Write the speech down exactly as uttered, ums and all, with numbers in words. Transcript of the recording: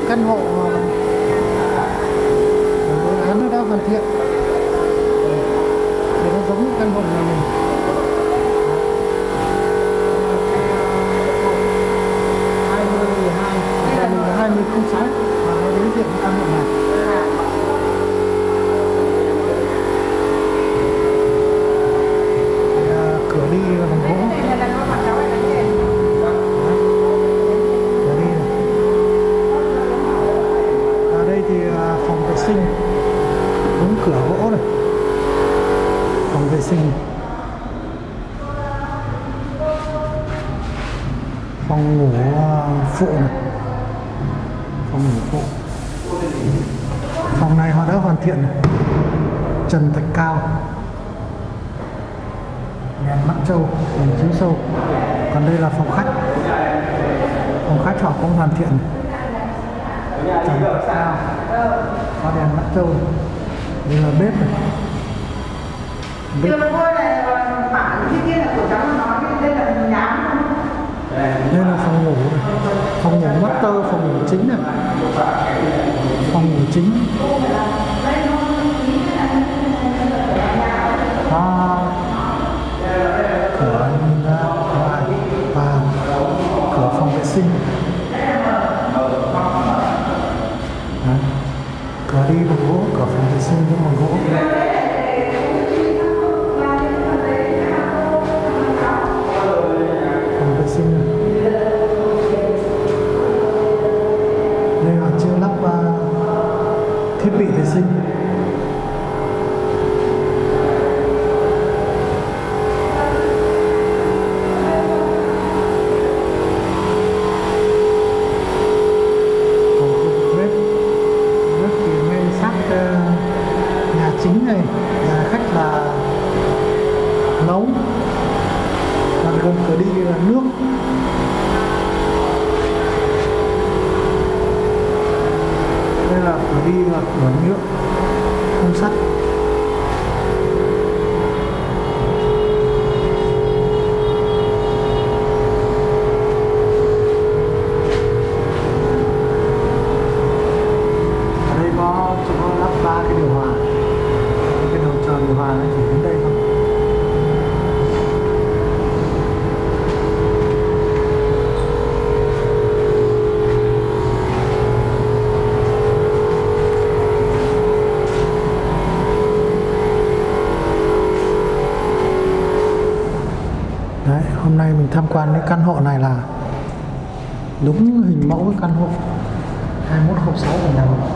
căn hộ dự án nó đã hoàn thiện để nó giống như căn hộ nhà mình. hai mươi hai nhà mình là hai mươi không sáu và nó đối diện với căn hộ này. Cửa đi bằng gỗ. Phòng vệ sinh đúng cửa gỗ này, phòng vệ sinh, phòng ngủ phụ này, phòng ngủ phụ. Phòng này họ đã hoàn thiện này, trần thạch cao, đèn mắt trâu, đèn chiếu sâu. Còn đây là phòng khách, phòng khách họ cũng hoàn thiện này. Trần thạch cao, có đèn mắt trâu. Đây là bếp này. Bếp. Đây là phòng ngủ này. Phòng ngủ master, phòng ngủ chính này. Phòng ngủ chính. À, cửa nhìn ra ngoài và cửa phòng vệ sinh. Đấy. Cửa đi bằng gỗ, cửa phòng vệ sinh cũng bằng gỗ. Phòng vệ sinh này. Đây là chưa lắp uh, thiết bị vệ sinh. Chính này, nhà khách là nấu, còn gần cửa đi là nước. Đây là cửa đi là cửa nhựa, khung sắt. Ở đây có chỗ lắp ba cái điều hòa. Điều hòa nó chỉ đến đây thôi. Đấy, hôm nay mình tham quan cái căn hộ này là đúng hình mẫu cái căn hộ hai mốt không sáu của nhà mình.